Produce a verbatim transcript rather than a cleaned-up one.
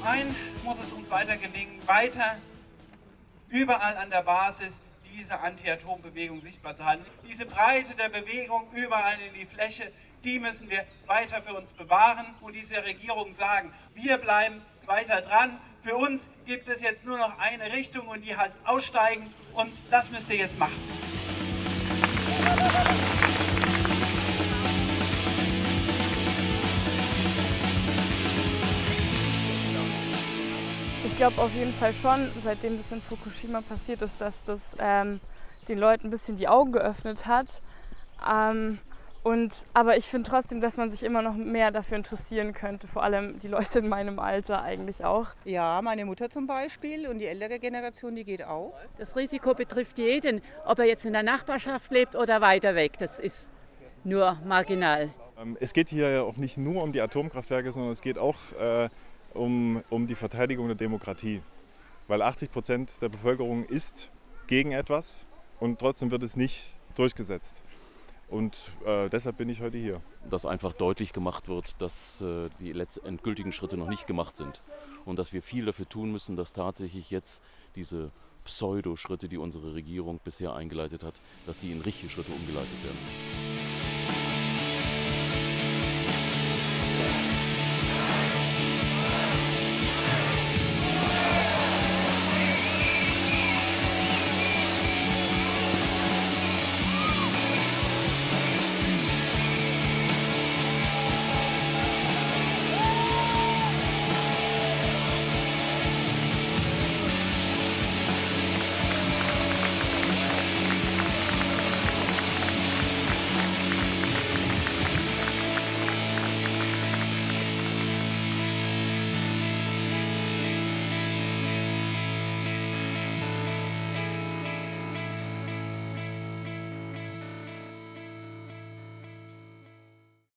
einen muss es uns weiter gelingen, weiter überall an der Basis diese Anti-Atom-Bewegung sichtbar zu halten. Diese Breite der Bewegung überall in die Fläche, die müssen wir weiter für uns bewahren und diese Regierung sagen, wir bleiben weiter dran. Für uns gibt es jetzt nur noch eine Richtung und die heißt Aussteigen und das müsst ihr jetzt machen. Ich glaube auf jeden Fall schon, seitdem das in Fukushima passiert ist, dass das ähm, den Leuten ein bisschen die Augen geöffnet hat. Ähm, und, aber ich finde trotzdem, dass man sich immer noch mehr dafür interessieren könnte, vor allem die Leute in meinem Alter eigentlich auch. Ja, meine Mutter zum Beispiel und die ältere Generation, die geht auch. Das Risiko betrifft jeden, ob er jetzt in der Nachbarschaft lebt oder weiter weg. Das ist nur marginal. Es geht hier ja auch nicht nur um die Atomkraftwerke, sondern es geht auch äh, um, um die Verteidigung der Demokratie. Weil achtzig Prozent der Bevölkerung ist gegen etwas und trotzdem wird es nicht durchgesetzt. Und äh, deshalb bin ich heute hier. Dass einfach deutlich gemacht wird, dass äh, die endgültigen Schritte noch nicht gemacht sind. Und dass wir viel dafür tun müssen, dass tatsächlich jetzt diese Pseudo-Schritte, die unsere Regierung bisher eingeleitet hat, dass sie in richtige Schritte umgeleitet werden.